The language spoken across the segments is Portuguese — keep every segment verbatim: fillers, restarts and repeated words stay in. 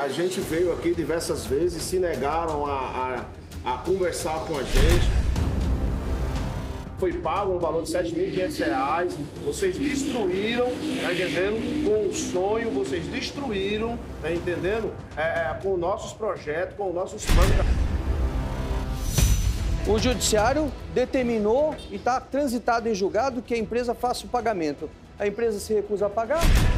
A gente veio aqui diversas vezes, se negaram a, a, a conversar com a gente. Foi pago um valor de sete mil e quinhentos reais. Vocês destruíram, tá entendendo? Com o sonho, vocês destruíram, tá entendendo? É, é, com nossos projetos, com nossos planos. O judiciário determinou e está transitado em julgado que a empresa faça o pagamento. A empresa se recusa a pagar.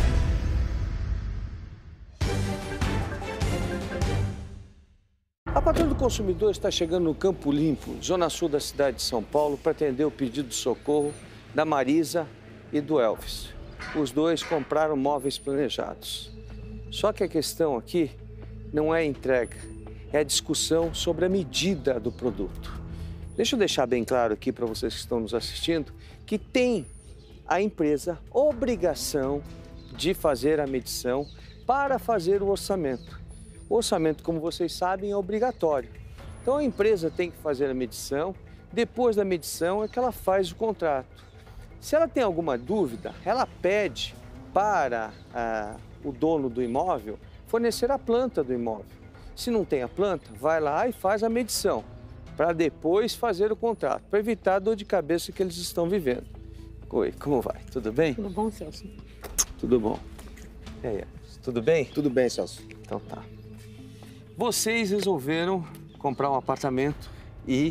A Patrulha do Consumidor está chegando no Campo Limpo, zona sul da cidade de São Paulo, para atender o pedido de socorro da Marisa e do Elvis. Os dois compraram móveis planejados. Só que a questão aqui não é a entrega, é a discussão sobre a medida do produto. Deixa eu deixar bem claro aqui para vocês que estão nos assistindo que tem a empresa obrigação de fazer a medição para fazer o orçamento. O orçamento, como vocês sabem, é obrigatório. Então a empresa tem que fazer a medição, depois da medição é que ela faz o contrato. Se ela tem alguma dúvida, ela pede para ah, o dono do imóvel fornecer a planta do imóvel. Se não tem a planta, vai lá e faz a medição, para depois fazer o contrato, para evitar a dor de cabeça que eles estão vivendo. Oi, como vai? Tudo bem? Tudo bom, Celso? Tudo bom. E aí, tudo bem? Tudo bem, Celso. Então tá. Vocês resolveram comprar um apartamento e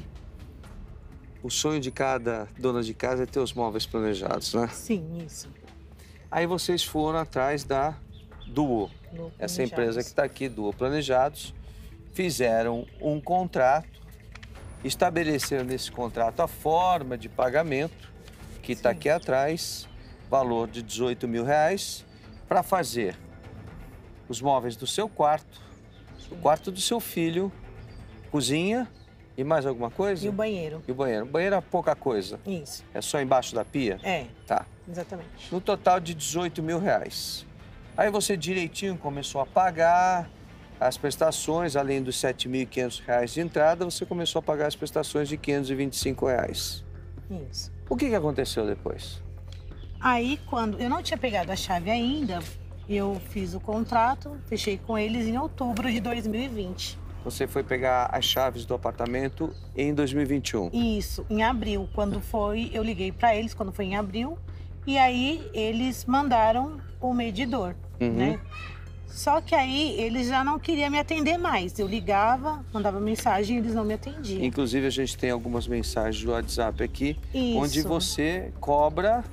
o sonho de cada dona de casa é ter os móveis planejados, né? Sim, isso. Aí vocês foram atrás da Duo, essa empresa que está aqui, Duo Planejados, fizeram um contrato, estabeleceram nesse contrato a forma de pagamento, que está aqui atrás, valor de dezoito mil reais, para fazer os móveis do seu quarto, o quarto do seu filho, cozinha e mais alguma coisa? E o banheiro. E o banheiro. O banheiro é pouca coisa. Isso. É só embaixo da pia? É. Tá. Exatamente. No total de dezoito mil reais. Aí você direitinho começou a pagar as prestações, além dos sete mil e quinhentos reais de entrada, você começou a pagar as prestações de quinhentos e vinte e cinco reais. Isso. O que que aconteceu depois? Aí, quando eu não tinha pegado a chave ainda, eu fiz o contrato, fechei com eles em outubro de dois mil e vinte. Você foi pegar as chaves do apartamento em dois mil e vinte e um? Isso, em abril. Quando foi, eu liguei para eles, quando foi em abril, e aí eles mandaram o medidor, Uhum. né? Só que aí eles já não queriam me atender mais. Eu ligava, mandava mensagem e eles não me atendiam. Inclusive, a gente tem algumas mensagens do WhatsApp aqui, Isso. onde você cobra,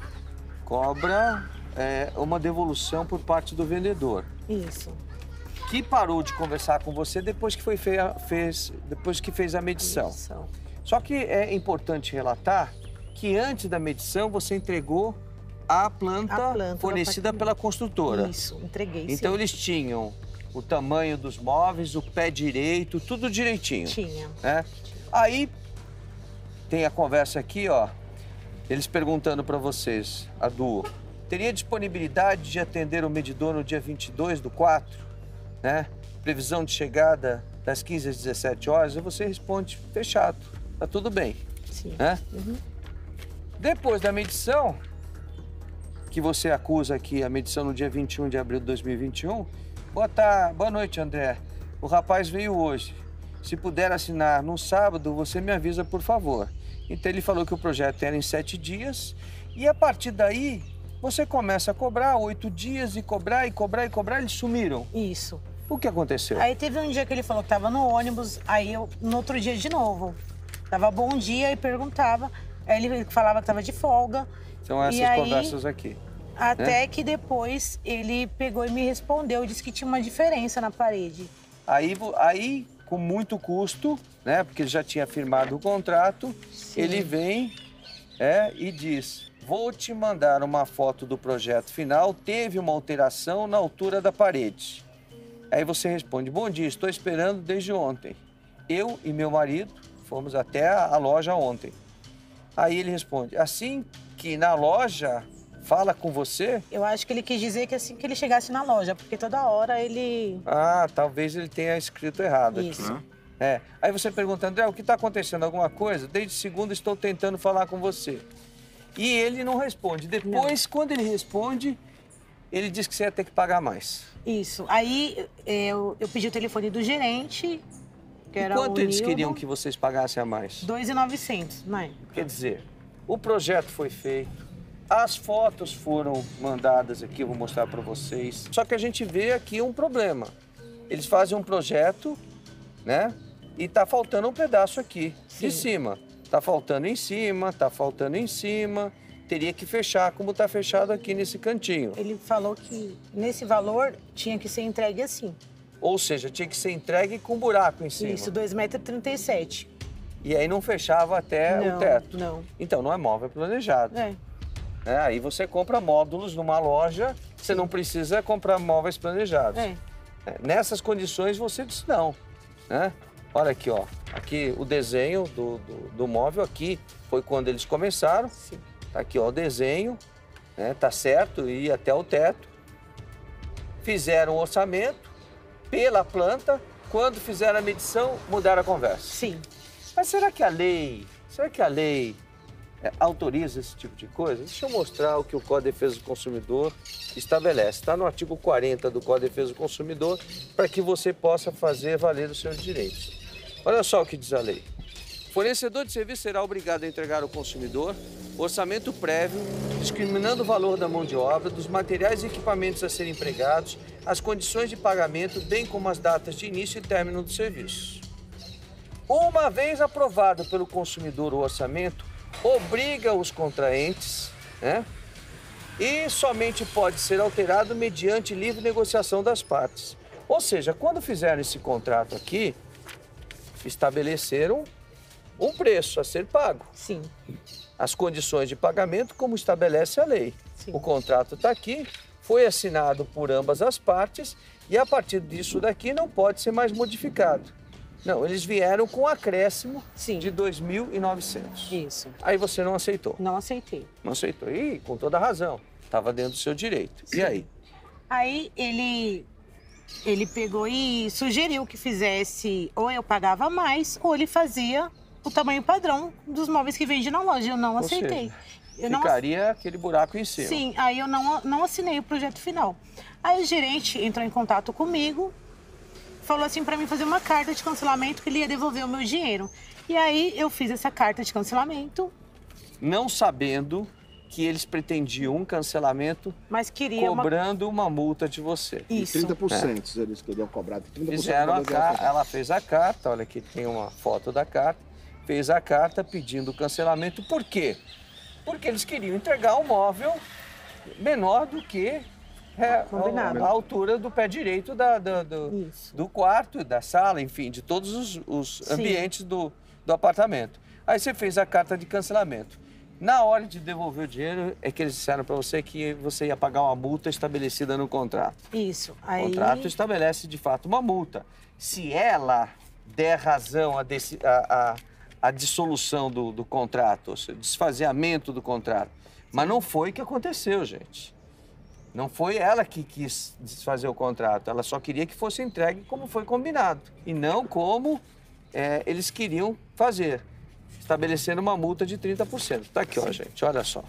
cobra é, uma devolução por parte do vendedor. Isso. Que parou de conversar com você depois que, foi feia, fez, depois que fez a medição. medição. Só que é importante relatar que antes da medição você entregou a planta, A planta fornecida pela construtora. Isso, entreguei, Então sim. eles tinham o tamanho dos móveis, o pé direito, tudo direitinho. Tinha. Né? Aí tem a conversa aqui, ó. Eles perguntando para vocês, a Duo, teria disponibilidade de atender o medidor no dia vinte e dois do quatro? Né? Previsão de chegada das quinze às dezessete horas, e você responde, fechado, tá tudo bem. Sim. Né? Uhum. Depois da medição, que você acusa aqui, a medição no dia vinte e um de abril de dois mil e vinte e um, boa tarde, boa noite, André. O rapaz veio hoje. Se puder assinar no sábado, você me avisa, por favor. Então ele falou que o projeto era em sete dias e a partir daí você começa a cobrar oito dias e cobrar e cobrar e cobrar, eles sumiram. Isso. O que aconteceu? Aí teve um dia que ele falou que tava no ônibus, aí eu, no outro dia de novo, dava bom dia e perguntava, aí ele falava que tava de folga. São essas e aí, conversas aqui. Até né? que depois ele pegou e me respondeu, disse que tinha uma diferença na parede. Aí, aí com muito custo, né, porque ele já tinha firmado o contrato, Sim. ele vem é, e diz, vou te mandar uma foto do projeto final, teve uma alteração na altura da parede. Aí você responde, bom dia, estou esperando desde ontem. Eu e meu marido fomos até a loja ontem. Aí ele responde, assim que na loja fala com você... Eu acho que ele quis dizer que assim que ele chegasse na loja, porque toda hora ele... Ah, talvez ele tenha escrito errado aqui. Isso. É. Aí você pergunta, André, o que está acontecendo? Alguma coisa? Desde segunda estou tentando falar com você. E ele não responde. Depois, não. quando ele responde, ele disse que você ia ter que pagar mais. Isso. Aí eu, eu pedi o telefone do gerente, que era Quanto o eles Nildo, queriam que vocês pagassem a mais? dois mil e novecentos, mãe. Quer dizer, o projeto foi feito, as fotos foram mandadas aqui, eu vou mostrar para vocês. Só que a gente vê aqui um problema. Eles fazem um projeto, né? E tá faltando um pedaço aqui, Sim. de cima. Tá faltando em cima, tá faltando em cima. Teria que fechar como tá fechado aqui nesse cantinho. Ele falou que nesse valor tinha que ser entregue assim. Ou seja, tinha que ser entregue com buraco em cima. Isso, dois metros e trinta e sete. E aí não fechava até Não, o teto. não. Então não é móvel planejado. É. É, aí você compra módulos numa loja, você não precisa comprar móveis planejados. É. É, nessas condições você disse não, né? Olha aqui, ó. Aqui o desenho do, do, do móvel aqui foi quando eles começaram. Sim. Tá aqui, ó, o desenho, né? Tá certo, ia até o teto. Fizeram o orçamento pela planta. Quando fizeram a medição, mudaram a conversa. Sim. Mas será que a lei, será que a lei é, autoriza esse tipo de coisa? Deixa eu mostrar o que o Código de Defesa do Consumidor estabelece. Está no artigo quarenta do Código de Defesa do Consumidor, para que você possa fazer valer os seus direitos. Olha só o que diz a lei. O fornecedor de serviço será obrigado a entregar ao consumidor orçamento prévio, discriminando o valor da mão de obra, dos materiais e equipamentos a serem empregados, as condições de pagamento, bem como as datas de início e término do serviço. Uma vez aprovado pelo consumidor o orçamento, obriga os contraentes, né? E somente pode ser alterado mediante livre negociação das partes. Ou seja, quando fizeram esse contrato aqui, estabeleceram um preço a ser pago. Sim. As condições de pagamento, como estabelece a lei. Sim. O contrato está aqui, foi assinado por ambas as partes e a partir disso daqui não pode ser mais modificado. Não, eles vieram com um acréscimo Sim. de dois mil e novecentos. Isso. Aí você não aceitou. Não aceitei. Não aceitou. E com toda razão. Estava dentro do seu direito. Sim. E aí? Aí ele, ele pegou e sugeriu que fizesse, ou eu pagava mais, ou ele fazia o tamanho padrão dos móveis que vende na loja. Eu não Ou aceitei. seja, Eu não ficaria aquele buraco em cima. Sim, aí eu não, não assinei o projeto final. Aí o gerente entrou em contato comigo, falou assim para mim fazer uma carta de cancelamento que ele ia devolver o meu dinheiro. E aí eu fiz essa carta de cancelamento. Não sabendo que eles pretendiam um cancelamento, Mas queria cobrando uma... uma multa de você. Isso. trinta por cento é. Eles queriam cobrar. trinta por cento Fizeram a do carta, valor ela fez a carta, olha aqui tem uma foto da carta, fez a carta pedindo o cancelamento. Por quê? Porque eles queriam entregar um móvel menor do que é, a, a altura do pé direito da, da, do, do quarto, da sala, enfim, de todos os, os ambientes do, do apartamento. Aí você fez a carta de cancelamento. Na hora de devolver o dinheiro, é que eles disseram para você que você ia pagar uma multa estabelecida no contrato. Isso. Aí... O contrato estabelece, de fato, uma multa. Se ela der razão à, desse, à, à, à dissolução do, do contrato, ou seja, desfaseamento do contrato. Mas não foi o que aconteceu, gente. Não foi ela que quis desfazer o contrato. Ela só queria que fosse entregue como foi combinado. E não como é, eles queriam fazer. Estabelecendo uma multa de trinta por cento. Tá aqui, ó, gente, olha só.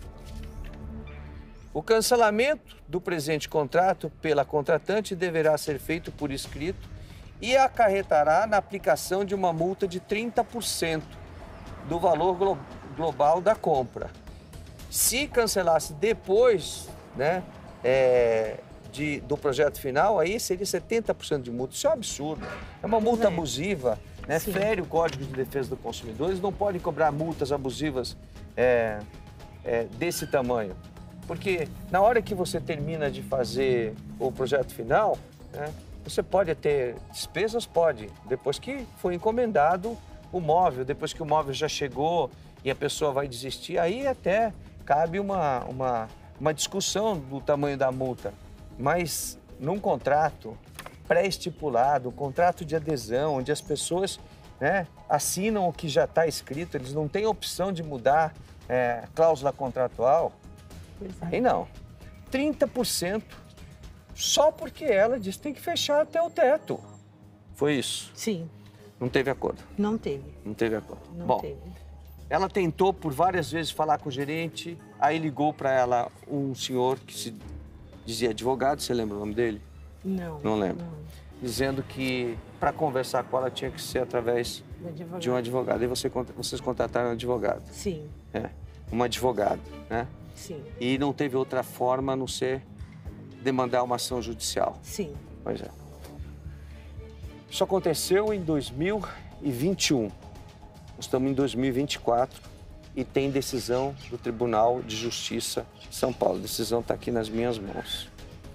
O cancelamento do presente contrato pela contratante deverá ser feito por escrito e acarretará na aplicação de uma multa de trinta por cento do valor glo global da compra. Se cancelasse depois, né, é, de, do projeto final, aí seria setenta por cento de multa. Isso é um absurdo. É uma multa abusiva. Né, fere o Código de Defesa do Consumidor, eles não podem cobrar multas abusivas é, é, desse tamanho. Porque na hora que você termina de fazer o projeto final, né, você pode ter despesas, pode, depois que foi encomendado o móvel, depois que o móvel já chegou e a pessoa vai desistir, aí até cabe uma, uma, uma discussão do tamanho da multa. Mas num contrato pré-estipulado, um contrato de adesão, onde as pessoas, né, assinam o que já está escrito, eles não têm opção de mudar é, cláusula contratual. E não, trinta por cento só porque ela disse que tem que fechar até o teto. Foi isso? Sim. Não teve acordo? Não teve. Não teve acordo. Não Bom, teve. Ela tentou por várias vezes falar com o gerente, aí ligou para ela um senhor que se dizia advogado, você lembra o nome dele? Não. Não lembro. Não. Dizendo que para conversar com ela tinha que ser através de um advogado. E você, vocês contrataram um advogado. Sim. É, um advogado, né? Sim. E não teve outra forma a não ser demandar uma ação judicial. Sim. Pois é. Isso aconteceu em dois mil e vinte e um. Nós estamos em dois mil e vinte e quatro e tem decisão do Tribunal de Justiça de São Paulo. A decisão está aqui nas minhas mãos.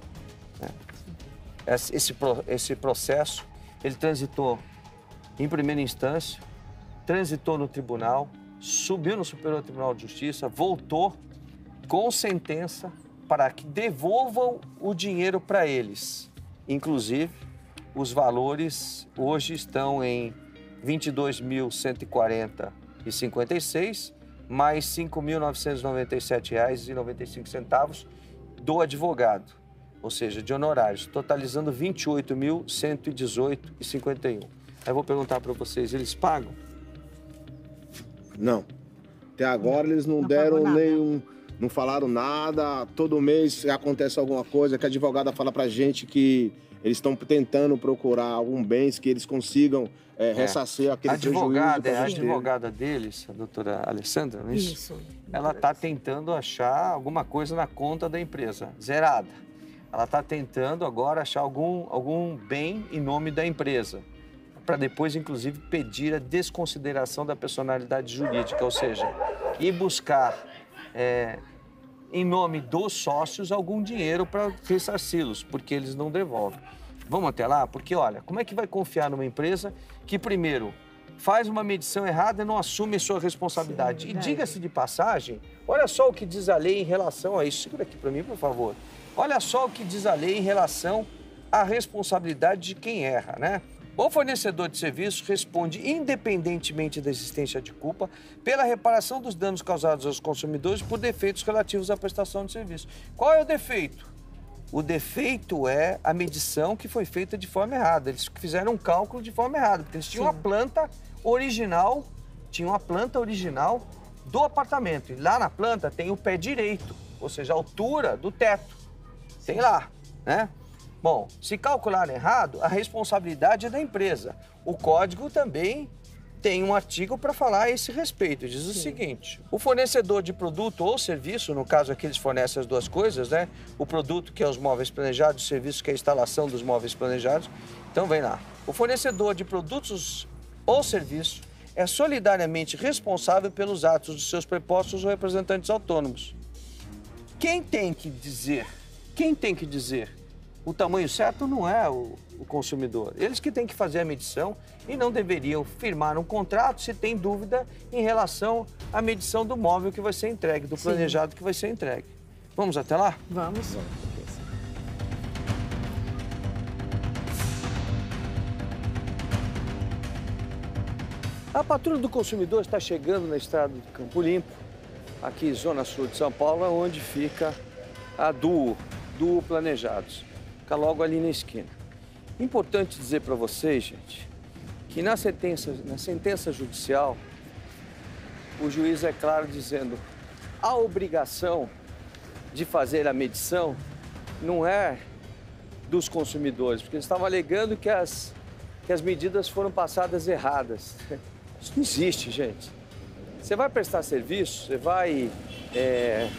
É. Esse, esse processo, ele transitou em primeira instância, transitou no tribunal, subiu no Superior Tribunal de Justiça, voltou com sentença para que devolvam o dinheiro para eles. Inclusive, os valores hoje estão em vinte e dois mil cento e quarenta reais e cinquenta e seis centavos, mais cinco mil novecentos e noventa e sete reais e noventa e cinco centavos do advogado, ou seja, de honorários, totalizando vinte e oito mil cento e dezoito reais e cinquenta e um centavos. Aí eu vou perguntar para vocês, eles pagam? Não. Até agora eles não, não deram nenhum... Não falaram nada. Todo mês acontece alguma coisa, que a advogada fala pra gente que eles estão tentando procurar algum bens que eles consigam é, ressarcir aquele advogada, prejuízo. É, a advogada deles, a doutora Alessandra, não é isso? Isso. Ela está tentando achar alguma coisa na conta da empresa, zerada. Ela está tentando agora achar algum, algum bem em nome da empresa, para depois, inclusive, pedir a desconsideração da personalidade jurídica, ou seja, ir buscar, é, em nome dos sócios, algum dinheiro para ressarci-los, porque eles não devolvem. Vamos até lá? Porque, olha, como é que vai confiar numa empresa que, primeiro, faz uma medição errada e não assume sua responsabilidade? Sim, e diga-se de passagem, olha só o que diz a lei em relação a isso. Segura aqui para mim, por favor. Olha só o que diz a lei em relação à responsabilidade de quem erra, né? O fornecedor de serviço responde, independentemente da existência de culpa, pela reparação dos danos causados aos consumidores por defeitos relativos à prestação de serviço. Qual é o defeito? O defeito é a medição que foi feita de forma errada. Eles fizeram um cálculo de forma errada, porque eles tinham Sim. uma planta original, tinham uma planta original do apartamento. E lá na planta tem o pé direito, ou seja, a altura do teto. Tem lá, né? Bom, se calcular errado, a responsabilidade é da empresa. O código também tem um artigo para falar a esse respeito. Diz o Sim. seguinte: o fornecedor de produto ou serviço, no caso aqui eles fornecem as duas coisas, né? O produto, que é os móveis planejados, o serviço, que é a instalação dos móveis planejados. Então vem lá. O fornecedor de produtos ou serviço é solidariamente responsável pelos atos dos seus prepostos ou representantes autônomos. Quem tem que dizer, quem tem que dizer o tamanho certo não é o, o consumidor. Eles que têm que fazer a medição e não deveriam firmar um contrato se tem dúvida em relação à medição do móvel que vai ser entregue, do planejado Sim. que vai ser entregue. Vamos até lá? Vamos. A Patrulha do Consumidor está chegando na estrada do Campo Limpo, aqui zona sul de São Paulo, onde fica a Duo, Duo Planejados. Fica logo ali na esquina. Importante dizer para vocês, gente, que na sentença, na sentença judicial, o juiz é claro dizendo a obrigação de fazer a medição não é dos consumidores, porque eles estavam alegando que as, que as medidas foram passadas erradas. Isso não existe, gente. Você vai prestar serviço, você vai é,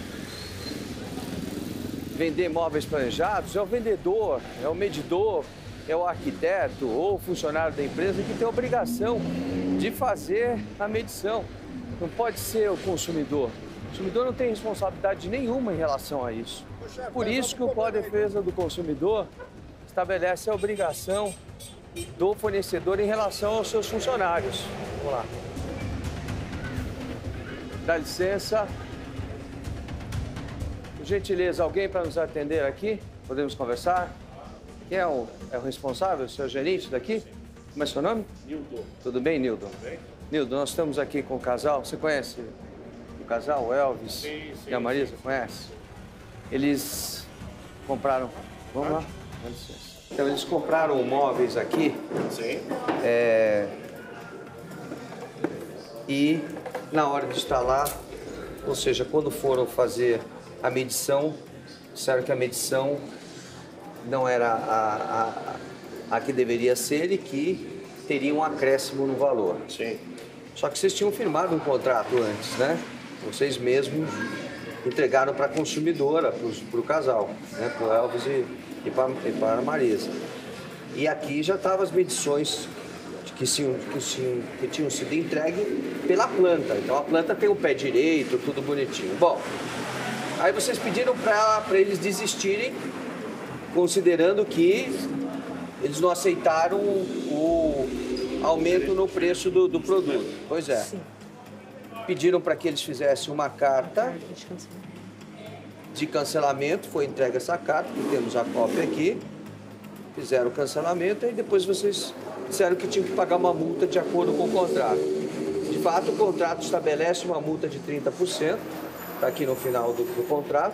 vender móveis planejados, é o vendedor, é o medidor, é o arquiteto ou o funcionário da empresa que tem a obrigação de fazer a medição. Não pode ser o consumidor. O consumidor não tem responsabilidade nenhuma em relação a isso. Por isso que o Código de Defesa do Consumidor estabelece a obrigação do fornecedor em relação aos seus funcionários. Vamos lá. Dá licença. Por gentileza, alguém para nos atender aqui? Podemos conversar? Quem é o, é o responsável, o seu gerente daqui? Como é seu nome? Nildo. Tudo bem, Nildo? Tudo bem. Nildo, nós estamos aqui com o casal. Você conhece o casal, o Elvis sim, sim, e a Marisa? Sim. Conhece? Eles compraram... Vamos lá? Dá licença. Então, eles compraram móveis aqui. Sim. É... E na hora de instalar, ou seja, quando foram fazer a medição, disseram que a medição não era a, a, a que deveria ser e que teria um acréscimo no valor. Sim. Só que vocês tinham firmado um contrato antes, né? Vocês mesmos entregaram para a consumidora, para o casal, né? Para o Elvis e, e para a Marisa. E aqui já estavam as medições que tinham, que, tinham, que tinham sido entregues pela planta. Então a planta tem o pé direito, tudo bonitinho. Bom, aí vocês pediram para eles desistirem, considerando que eles não aceitaram o aumento no preço do, do produto. Pois é. Sim. Pediram para que eles fizessem uma carta de cancelamento, foi entregue essa carta, que temos a cópia aqui. Fizeram o cancelamento e depois vocês disseram que tinham que pagar uma multa de acordo com o contrato. De fato, o contrato estabelece uma multa de trinta por cento, está aqui no final do, do contrato.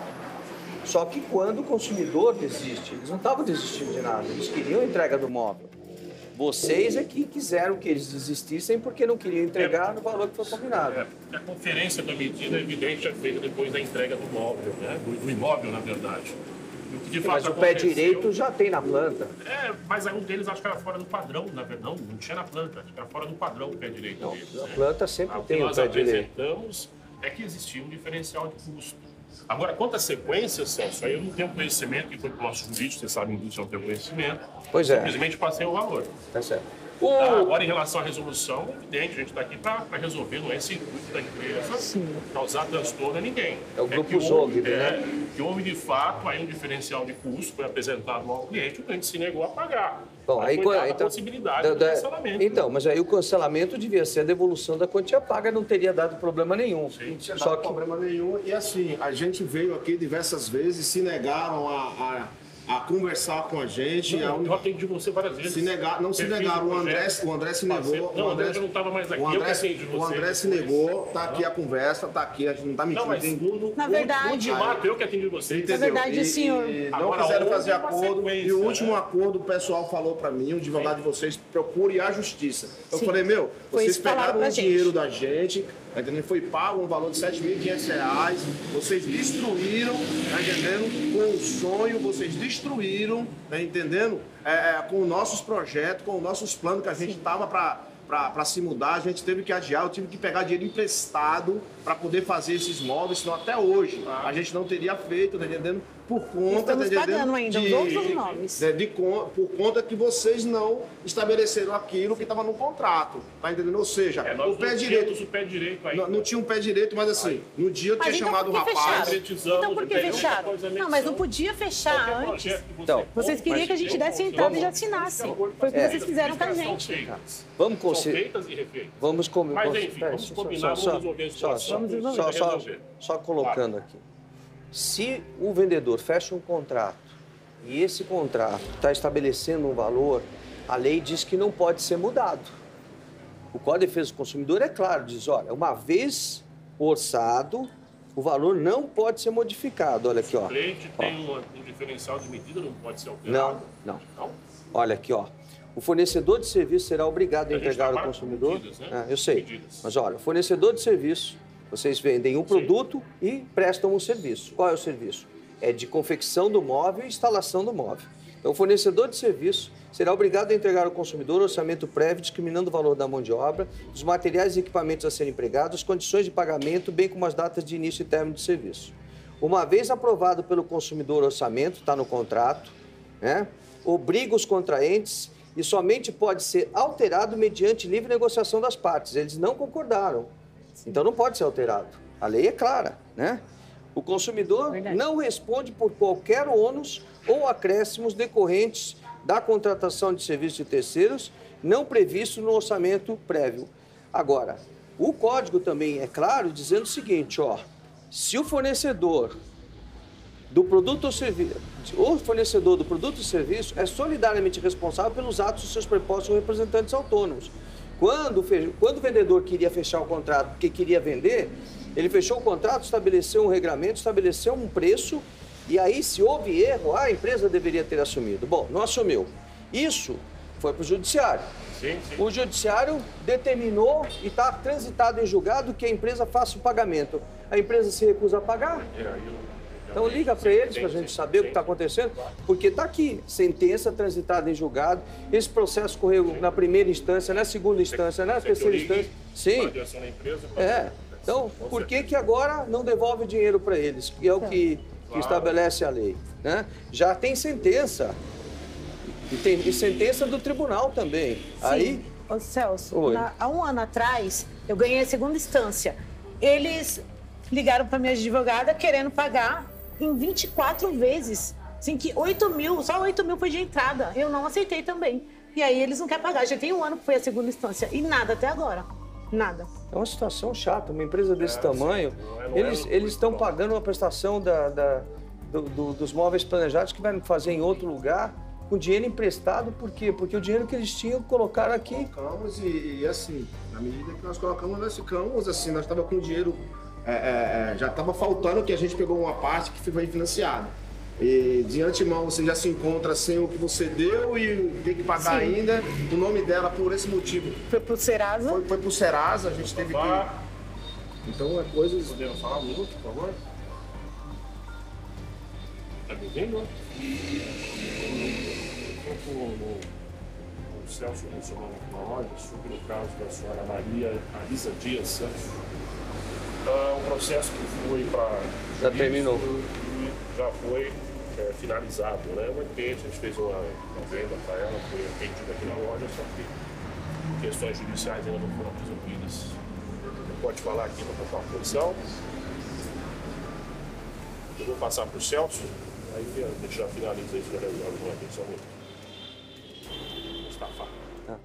Só que quando o consumidor desiste, eles não estavam desistindo de nada, eles queriam a entrega do móvel. Vocês é que quiseram que eles desistissem porque não queriam entregar no valor que foi combinado. É, a conferência da medida, evidente, é feita depois da entrega do móvel, né? do, do imóvel, na verdade. O que de fato Mas o aconteceu... pé direito já tem na planta. É, mas um deles acho que era fora do padrão, na verdade. Não, não tinha na planta, acho que era fora do padrão o pé direito Não, deles. a né? planta sempre o que tem o nós pé direito. apresentamos é que existia um diferencial de custo. Agora, quanto à sequência, Celso, aí eu não tenho conhecimento, que foi para o nosso jurídico, você sabe, a indústria não tem conhecimento. Pois é. Simplesmente passei o valor. Tá certo. Tá, O... agora, em relação à resolução, é evidente, a gente está aqui para resolver, não é esse intuito da empresa Sim. causar transtorno a ninguém. É o grupo que houve, Zogby, é, né? Que houve, de fato, aí um diferencial de custo, foi apresentado ao cliente, o cliente se negou a pagar. Bom, aí, foi dada então, a possibilidade da, do da, cancelamento. Então, mas aí o cancelamento devia ser a devolução da quantia paga, não teria dado problema nenhum. Sim. Não tinha Só dado que... problema nenhum. E assim, a gente veio aqui diversas vezes, se negaram a, a, a conversar com a gente. Não, a... Eu atendi você várias vezes. Se negar, não se Você negaram. O André, projeto, o André se passei- negou. Não, o o André, André já não estava mais aqui. o eu André, que atendi você. o André se depois. negou, tá aqui a conversa, tá aqui, a gente não tá mentindo. Não, mas tem- no, Na no, verdade- no de mato, eu que atendi você. Entendeu? Na verdade, E- senhor- e não Agora, quiseram houve fazer uma acordo. sequência, E o último né? acordo, o pessoal falou pra mim, o advogado de vocês, procure a justiça. Eu Sim. falei, meu, Foi vocês isso que falaram pegaram pra o gente. dinheiro da gente, tá entendendo? Foi pago um valor de sete mil e quinhentos reais, vocês destruíram, tá entendendo? Com o sonho, vocês destruíram, tá entendendo? É, é, com os nossos projetos, com os nossos planos que a gente tava pra... Para se mudar, a gente teve que adiar, eu tive que pegar dinheiro emprestado para poder fazer esses móveis, senão até hoje a gente não teria feito, tá entendendo? Por conta, Estamos tá entendendo? pagando ainda os outros imóveis. De, de, con- por conta que vocês não estabeleceram aquilo que estava no contrato, tá entendendo? Ou seja, É, nós o pé não direito, tínhamos o pé direito aí. não, não tinha um pé direito, mas assim, no dia eu Mas tinha então chamado o por que rapaz... fecharam? concretizamos, Então por que entendeu? fecharam? Coisa Não, mas não menção. podia fechar Qualquer antes. projeto que você Então, compra, Vocês queriam que a gente mas desse tem entrada e já opção. assinasse. Esse acordo Foi o que é. vocês fizeram com a São gente. feitas. Vamos São considerar. feitas e refeitas. Vamos com... Mas, cons- enfim, pera, vamos só- combinar, só- vamos resolver a só- situação. Vamos resolver. Só, só, resolver. só colocando aqui. Se o vendedor fecha um contrato e esse contrato está estabelecendo um valor, a lei diz que não pode ser mudado. O Código de Defesa do Consumidor é claro, diz, olha, uma vez orçado, o valor não pode ser modificado. Olha aqui, ó. O cliente Ó. tem um, um diferencial de medida, não pode ser Não, alterado. não. Não? Olha aqui, ó. O fornecedor de serviço será obrigado a A gente entregar ao trabalha com consumidor. medidas, né? É, eu sei. Medidas. Mas olha, o fornecedor de serviço, vocês vendem um produto e prestam um serviço. Qual é o serviço? É de confecção do móvel e instalação do móvel. Então, o fornecedor de serviço será obrigado a entregar ao consumidor o orçamento prévio, discriminando o valor da mão de obra, dos materiais e equipamentos a serem empregados, condições de pagamento, bem como as datas de início e término de serviço. Uma vez aprovado pelo consumidor o orçamento, está no contrato, né? Obriga os contraentes e somente pode ser alterado mediante livre negociação das partes. Eles não concordaram, então não pode ser alterado. A lei é clara, né? O consumidor Verdade. não responde por qualquer ônus ou acréscimos decorrentes da contratação de serviços de terceiros não previsto no orçamento prévio. Agora, o código também é claro dizendo o seguinte, ó, se o fornecedor do produto ou serviço, o fornecedor do produto ou serviço é solidariamente responsável pelos atos dos seus prepostos ou representantes autônomos. Quando, fe- quando o vendedor queria fechar o contrato porque queria vender, ele fechou o contrato, estabeleceu um regramento, estabeleceu um preço, e aí, se houve erro, a empresa deveria ter assumido. Bom, não assumiu. Isso foi para o judiciário. Sim, sim. O judiciário determinou e está transitado em julgado que a empresa faça o pagamento. A empresa se recusa a pagar. É, aí eu- Então liga para eles para a gente saber o que está acontecendo, porque está aqui, sentença transitada em julgado, esse processo correu na primeira instância, na segunda instância, na terceira instância. Sim. É. Então, por que que agora não devolve o dinheiro para eles? Que é o que, que estabelece a lei, né? Já tem sentença, e tem e sentença do tribunal também. Sim. Aí, Ô, Celso, na, há um ano atrás, eu ganhei a segunda instância. Eles ligaram para minha advogada querendo pagar em vinte e quatro vezes. Assim, que oito mil, só oito mil foi de entrada. Eu não aceitei também. E aí eles não querem pagar. Já tem um ano que foi a segunda instância e nada até agora. Nada. É uma situação chata. Uma empresa desse é, tamanho, é, eles é eles estão pagando uma prestação da, da, do, do, dos móveis planejados que vai fazer em outro lugar com dinheiro emprestado. Por quê? Porque o dinheiro que eles tinham colocaram aqui. Colocamos e, e assim, na medida que nós colocamos, nós ficamos assim, nós estávamos com dinheiro, é, é, já estava faltando, que a gente pegou uma parte que ficou financiada. E de antemão você já se encontra sem o que você deu e tem que pagar Sim. ainda. O nome dela por esse motivo. Foi pro Serasa? Foi, foi pro Serasa, a gente teve que. Então é coisas. Podemos falar um minuto, por favor? Tá me vendo? O, o, o Celso mencionou aqui na loja sobre o caso da senhora Maria Marisa Dias Santos. Uh, um processo que foi para. Já terminou. Já foi é, finalizado, né? Uma cliente, a gente fez uma, uma venda para ela, foi atendida aqui na loja, só que questões judiciais ainda não foram resolvidas. Pode falar aqui na tua posição. Eu vou passar para o Celso, aí a gente já finaliza isso, já resolve uma atenção muito. Mustafa. Ah.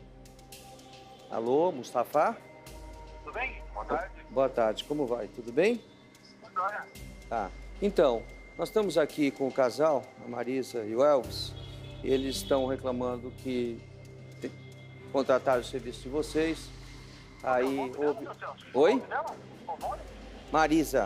Alô, Mustafa? Tudo bem? Boa tarde. Boa tarde, como vai? Tudo bem? Tudo bem. Tá. Então, nós estamos aqui com o casal, a Marisa e o Elvis, e eles estão reclamando que contrataram o serviço de vocês. Aí houve... Oi? Marisa.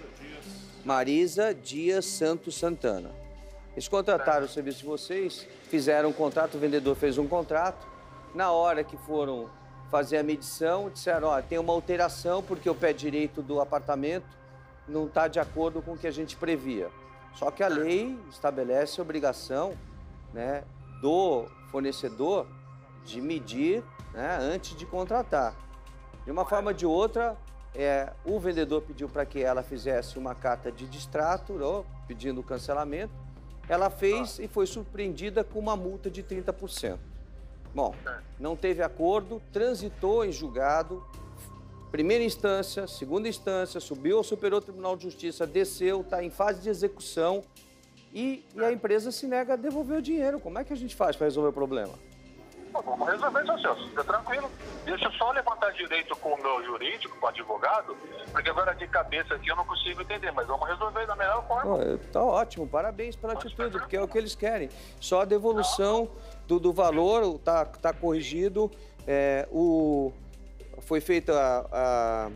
Marisa Dias Santos Santana. Eles contrataram o serviço de vocês, fizeram um contrato, o vendedor fez um contrato. Na hora que foram fazer a medição, disseram, ó, tem uma alteração porque o pé direito do apartamento não está de acordo com o que a gente previa. Só que a lei estabelece a obrigação, né, do fornecedor de medir, né, antes de contratar. De uma forma ou de outra, é, o vendedor pediu para que ela fizesse uma carta de distrato, ó, pedindo o cancelamento. Ela fez e foi surpreendida com uma multa de trinta por cento. Bom, não teve acordo, transitou em julgado, primeira instância, segunda instância, subiu ao Superior Tribunal de Justiça, desceu, está em fase de execução e, e a empresa se nega a devolver o dinheiro. Como é que a gente faz para resolver o problema? Vamos resolver, seu Celso, fica tranquilo. Deixa eu só levantar direito com o meu jurídico, com o advogado, porque agora de cabeça aqui eu não consigo entender, mas vamos resolver da melhor forma. Oh, tá ótimo, parabéns pela atitude, porque é o que eles querem. Só a devolução do, do valor está tá corrigido. É, o, foi feito a, a,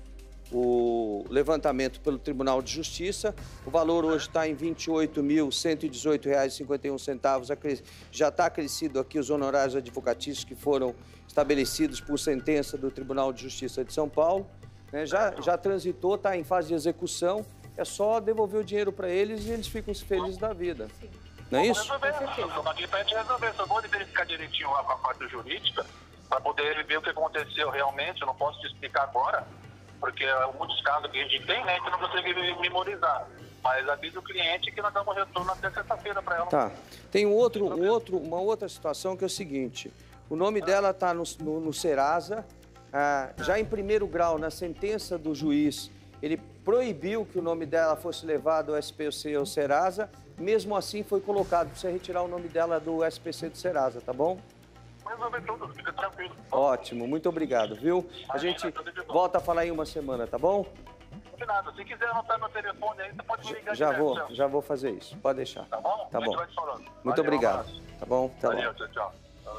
o levantamento pelo Tribunal de Justiça. O valor hoje está em vinte e oito mil cento e dezoito reais e cinquenta e um centavos. Já está acrescido aqui os honorários advocatícios que foram estabelecidos por sentença do Tribunal de Justiça de São Paulo. É, já, já transitou, está em fase de execução. É só devolver o dinheiro para eles e eles ficam felizes da vida. Não é isso? Vamos resolver. Eu estou aqui para a gente resolver. Só vou verificar direitinho lá com a parte jurídica para poder ver o que aconteceu realmente. Eu não posso te explicar agora, porque muitos casos que a gente tem, né, que não consegue memorizar. Mas avisa o cliente que nós damos retorno até sexta-feira para ela. Tá. Tem um outro, um outro, uma outra situação que é o seguinte. O nome dela está no, no, no Serasa. Ah, já em primeiro grau, na sentença do juiz, ele proibiu que o nome dela fosse levado ao S P C ou Serasa. Mesmo assim, foi colocado para você retirar o nome dela do S P C do Serasa, tá bom? Resolver tudo, fica tranquilo. Ótimo, muito obrigado, viu? A gente volta a falar em uma semana, tá bom? Combinado. Se quiser anotar meu telefone aí, você pode me ligar. Já vou, já vou fazer isso. Pode deixar. Tá bom? Tá bom. Muito Valeu, obrigado. Tá bom? Tá Valeu, bom. tchau, tchau.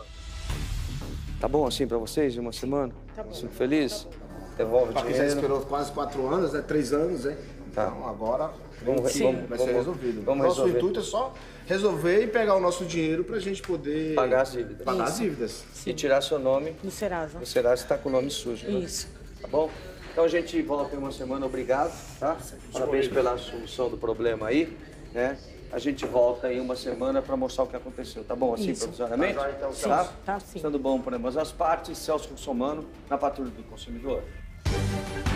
Tá bom assim pra vocês em uma semana? Tá bom. Fico feliz? Tá bom. Devolve o Para quem já dinheiro. esperou quase quatro anos, né? Três anos, né? Tá. Então agora Vamos, sim, vamos, vai vamos, ser resolvido. Vamos Nosso resolver. intuito é só resolver e pegar o nosso dinheiro para a gente poder Pagar as dívidas. Pagar as dívidas. E tirar seu nome No Serasa. do Serasa está com o nome sujo. Né? Isso. Tá bom? Então a gente volta em uma semana, obrigado, tá? Parabéns pela solução do problema aí, né? A gente volta em uma semana para mostrar o que aconteceu, tá bom assim, Isso. provisoriamente? Tá, então, Tá? Tá sim. Estando bom por ambas as partes, Celso Russomano, na Patrulha do Consumidor.